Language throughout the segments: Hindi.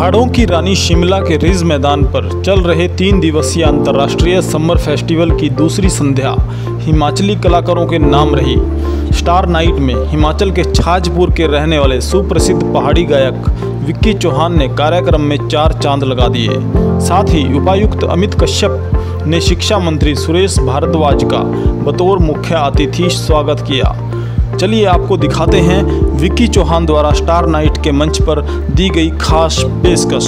पहाड़ों की रानी शिमला के रिज मैदान पर चल रहे 3 दिवसीय अंतर्राष्ट्रीय समर फेस्टिवल की दूसरी संध्या हिमाचली कलाकारों के नाम रही। स्टार नाइट में हिमाचल के छाजपुर के रहने वाले सुप्रसिद्ध पहाड़ी गायक विक्की चौहान ने कार्यक्रम में 4 चांद लगा दिए। साथ ही उपायुक्त अमित कश्यप ने शिक्षा मंत्री सुरेश भारद्वाज का बतौर मुख्य अतिथि स्वागत किया। चलिए आपको दिखाते हैं विक्की चौहान द्वारा स्टार नाइट के मंच पर दी गई खास पेशकश।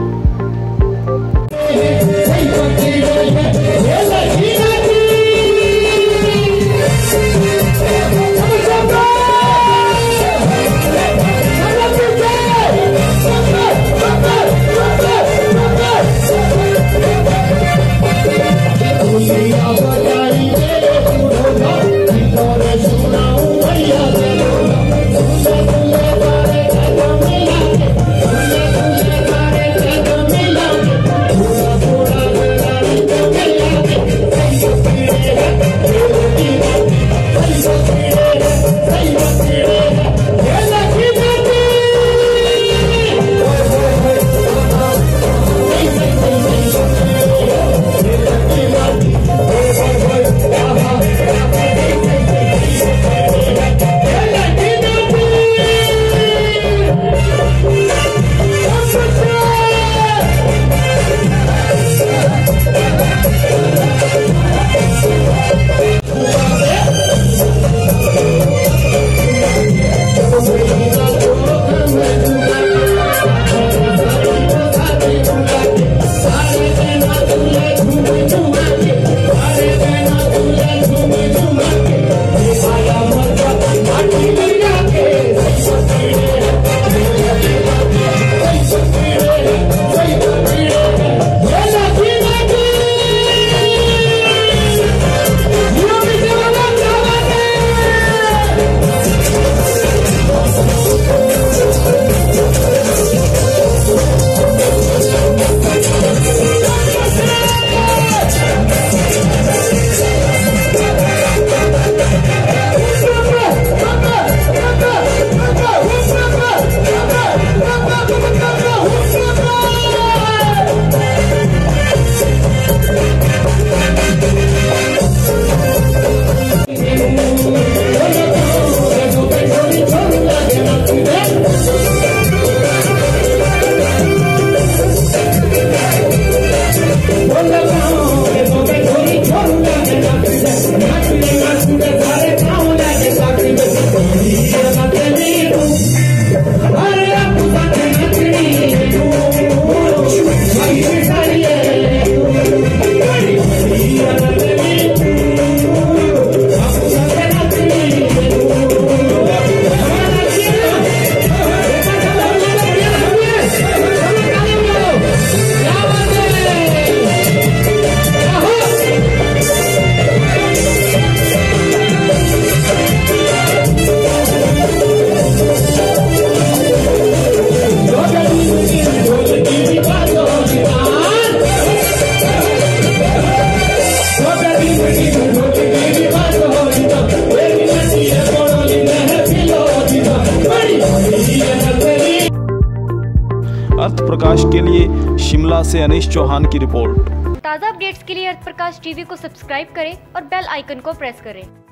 अर्थ प्रकाश के लिए शिमला से अनीश चौहान की रिपोर्ट। ताज़ा अपडेट्स के लिए अर्थ प्रकाश टीवी को सब्सक्राइब करें और बेल आइकन को प्रेस करें।